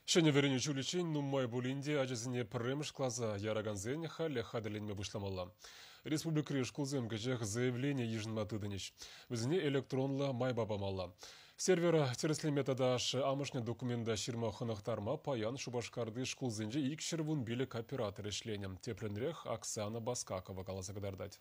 Шене верене чуличен нуммай булинде ажызыне пірремш клаза яраганзен хале хаделенме бушламалла. Республика шкулзем гажех заявление ежнма тыдынеш. Візіне электронла май бабамалла. Сервера тересле методаш амышне документа ширма хынықтарма паян шубашкарды шкулзенже икшервун билік оператор ішленем. Тепленрех Оксана Баскакова каласагдардать.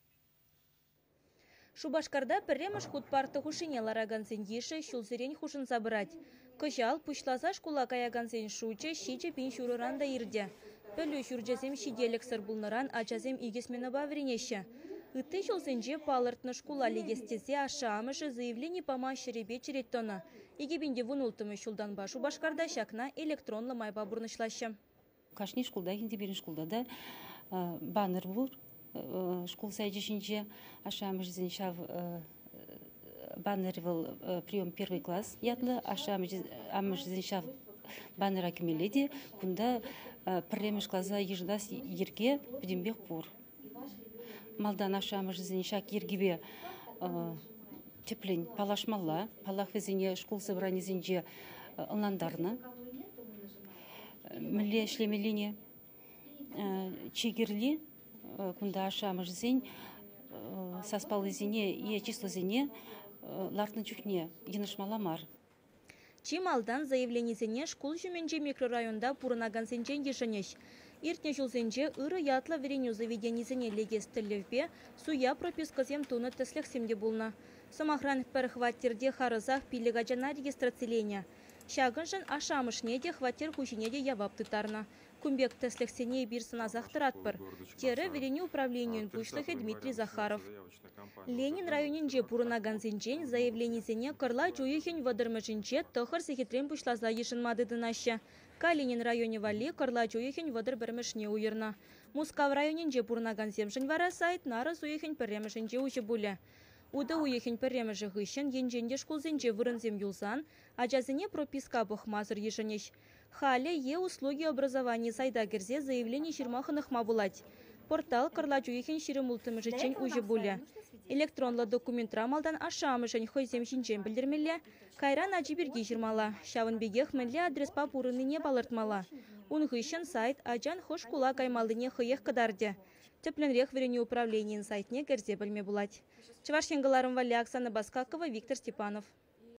Шубашкарда пірреміш худпарты хушине лараганзен еші шулзерен хушын забырать. Кыжал пушласа шкула каяганзен шучы шиче пин шурыранда ирде. Пөлі шуржазем шиделік сыр булныран ачазем игесмені бавренеші. Үтті шулзенже палыртны шкула легестезе аша амышы заявление пама шеребе череттона. Игебінде вунултымы шулдан ба Шубашкарда шакна электронлы майба бурнышлашы. Кашни шкулда, хинди берін шкулда да баннер бур. Школ сайдешинче ашамыш зеншав баннер был прием первый класс. Ятлы ашамыш зеншав баннер акимеледи, кунда премеш класса еждас ерге пдембех пур. Малдан ашамыш зеншак ергебе теплень палашмалла, палах везене школ собрание зенче онландарны. Мле шлемелине чигерли. Кунда ашамыш зень саспалы зене и число зене лартны чухне енышмаламар. Чималдан заявление зене школ жүменже микрорайонда пурынаган сенчен ешенеш. Иртне жулзенже ыры ятла вереню заведение зене легестілевбе суя пропискасем туны теслексемде булна. Самохран перехваттерде харызах пилегачана регистрацилене. Шагыншын ашамышне де хваттер хушине де явап тытарна. Кумбек теслексене бир сыназах тыратпыр. Тере вереню управлению пушлахе Дмитрий Захаров. Ленин районинже пурынаган зенчен заявление зене кырла жуехен вадырмышинче тохыр сехитрен пушлаза ешынмады дынашы. Калинин районе вали кырла жуехен вадыр бірмішне уйырна. Мускав районинже пурынаган земшін вара сайт нары суехен пірремішінче ужы буле. Уда уехен пірреміші ғышын енженде шкулзенже вырынзем юлзан, ажазыне прописка бұхмазыр ешінеш. Хале е услуги образования сайда керзе заявление ширмахынық мабулать. Портал кырла жуехен ширимултымыжычен ужы буле. Электронлы документ рамалдан ашамышын хойзем шинчен білдірмелі, кайран ажы бірге жирмала. Шавын бегех мәлі адрес папурыныне балыртмала. Унғышын сайт ажан хош кула каймалыне хыех кадарды. Тепленрех верене управлениен сайтне керзе білме булать. Чывашенгыларым вали Оксана Баскакова, Виктор Степанов.